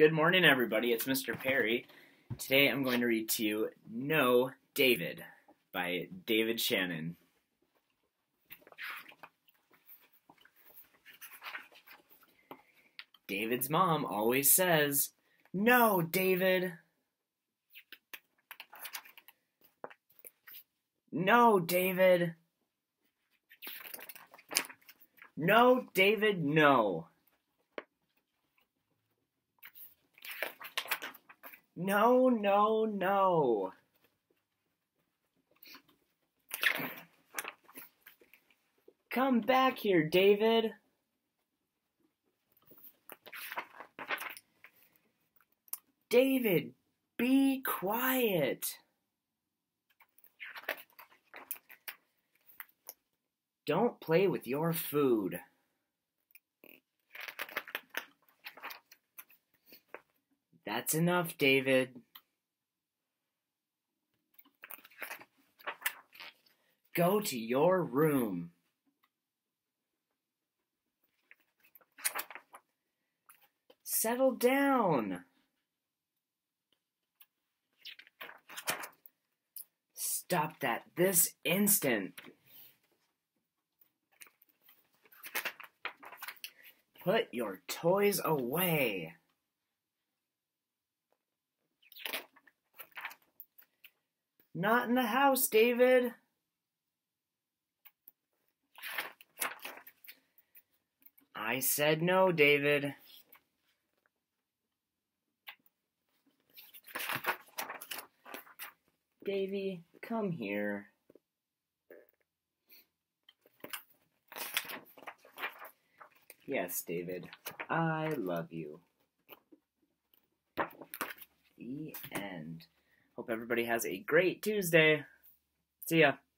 Good morning, everybody. It's Mr. Perry. Today I'm going to read to you No, David by David Shannon. David's mom always says, "No, David. No, David. No, David, no. No, no, no. Come back here, David. David, be quiet. Don't play with your food. That's enough, David. Go to your room. Settle down. Stop that this instant. Put your toys away. Not in the house, David. I said no, David. Davy, come here. Yes, David, I love you. The end. Hope everybody has a great Tuesday. See ya.